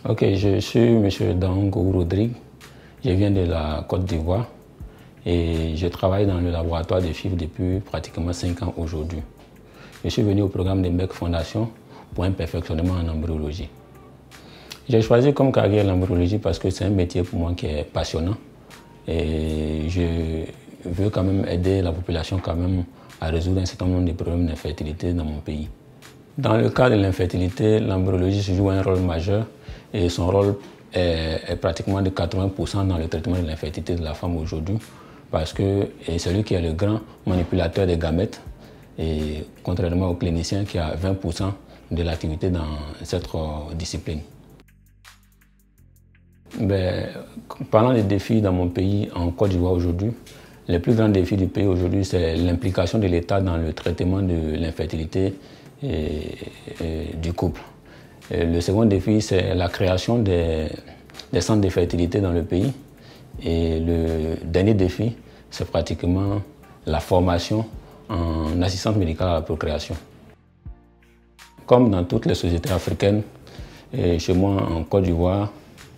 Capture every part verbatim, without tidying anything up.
Ok, je suis M. Dango Rodrigue, je viens de la Côte d'Ivoire et je travaille dans le laboratoire de FIV depuis pratiquement cinq ans aujourd'hui. Je suis venu au programme de M E C Fondation pour un perfectionnement en embryologie. J'ai choisi comme carrière l'embryologie parce que c'est un métier pour moi qui est passionnant et je veux quand même aider la population quand même à résoudre un certain nombre de problèmes d'infertilité dans mon pays. Dans le cas de l'infertilité, l'embryologie joue un rôle majeur et son rôle est, est pratiquement de quatre-vingts pour cent dans le traitement de l'infertilité de la femme aujourd'hui parce que c'est celui qui est le grand manipulateur des gamètes et contrairement au clinicien qui a vingt pour cent de l'activité dans cette discipline. Ben, parlant des défis dans mon pays, en Côte d'Ivoire aujourd'hui, les plus grands défis du pays aujourd'hui, c'est l'implication de l'État dans le traitement de l'infertilité et, et du couple. Et le second défi, c'est la création des, des centres de fertilité dans le pays. Et le dernier défi, c'est pratiquement la formation en assistance médicale à la procréation. Comme dans toutes les sociétés africaines, et chez moi en Côte d'Ivoire,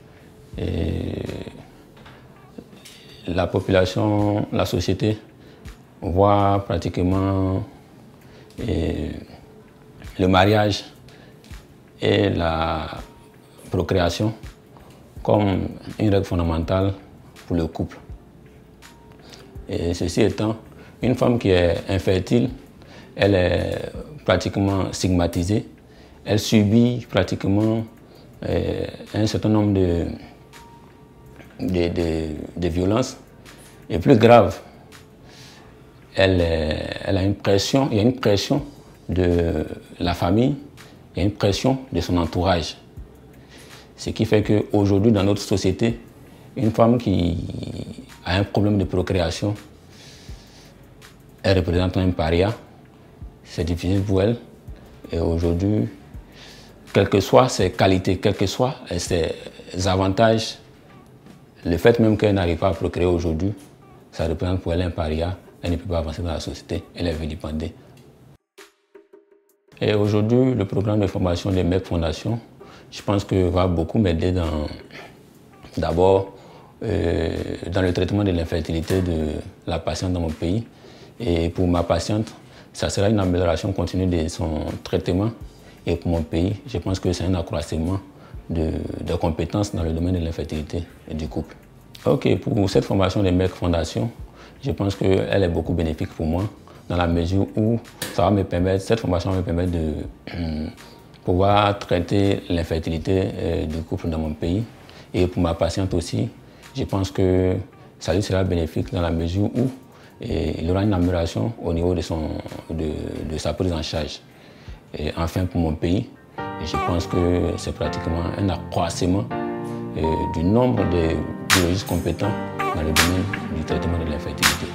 la population, la société voit pratiquement et, le mariage et la procréation comme une règle fondamentale pour le couple. Et ceci étant, une femme qui est infertile, elle est pratiquement stigmatisée, elle subit pratiquement euh, un certain nombre de, de, de, de violences. Et plus grave, elle, elle a une pression, il y a une pression de la famille, il y a une pression de son entourage. Ce qui fait qu'aujourd'hui, dans notre société, une femme qui a un problème de procréation, elle représente un paria. C'est difficile pour elle. Et aujourd'hui, quelles que soient ses qualités, quels que soient ses avantages, le fait même qu'elle n'arrive pas à procréer aujourd'hui, ça représente pour elle un paria. Elle ne peut pas avancer dans la société, elle est vilipendée. Et aujourd'hui, le programme de formation de M E C Fondation, je pense que va beaucoup m'aider dans, d'abord, euh, dans le traitement de l'infertilité de la patiente dans mon pays. Et pour ma patiente, ça sera une amélioration continue de son traitement. Et pour mon pays, je pense que c'est un accroissement de, de compétences dans le domaine de l'infertilité et du couple. Ok, pour cette formation de M E C Fondation, je pense qu'elle est beaucoup bénéfique pour moi, dans la mesure où ça va me permettre, cette formation va me permettre de euh, pouvoir traiter l'infertilité euh, du couple dans mon pays. Et pour ma patiente aussi, je pense que ça lui sera bénéfique dans la mesure où et, il aura une amélioration au niveau de, son, de, de sa prise en charge. Et enfin, pour mon pays, je pense que c'est pratiquement un accroissement euh, du nombre de biologistes compétents dans le domaine du traitement de l'infertilité.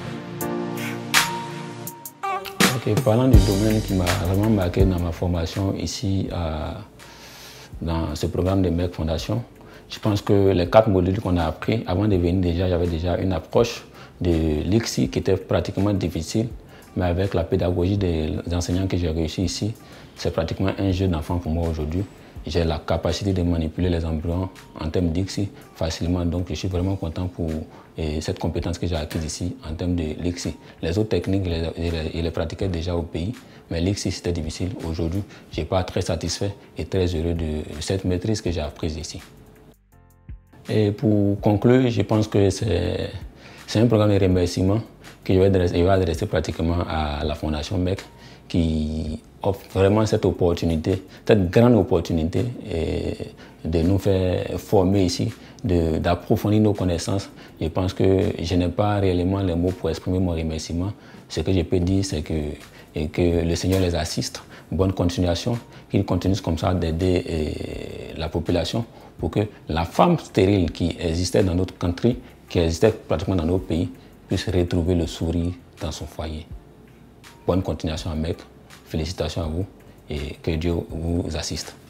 Okay, parlant du domaine qui m'a vraiment marqué dans ma formation ici à, dans ce programme de M E C Fondation, je pense que les quatre modules qu'on a appris, avant de venir déjà, j'avais déjà une approche de l'I C S I qui était pratiquement difficile, mais avec la pédagogie des enseignants que j'ai réussi ici, c'est pratiquement un jeu d'enfant pour moi aujourd'hui. J'ai la capacité de manipuler les embryons en termes d'I C S I facilement, donc je suis vraiment content pour et, cette compétence que j'ai acquise ici en termes de l'I C S I. Les autres techniques, je les, je les, je les pratiquais déjà au pays, mais l'I C S I c'était difficile. Aujourd'hui, je ne suis pas très satisfait et très heureux de cette maîtrise que j'ai apprise ici. Et pour conclure, je pense que c'est un programme de remerciement que je vais adresser, je vais adresser pratiquement à la Fondation M E C qui offre vraiment cette opportunité, cette grande opportunité et de nous faire former ici, d'approfondir nos connaissances. Je pense que je n'ai pas réellement les mots pour exprimer mon remerciement. Ce que je peux dire, c'est que, et que le Seigneur les assiste. Bonne continuation, qu'ils continuent comme ça d'aider la population pour que la femme stérile qui existait dans notre country, qui existait pratiquement dans nos pays, puisse retrouver le sourire dans son foyer. Bonne continuation à M E C, félicitations à vous et que Dieu vous assiste.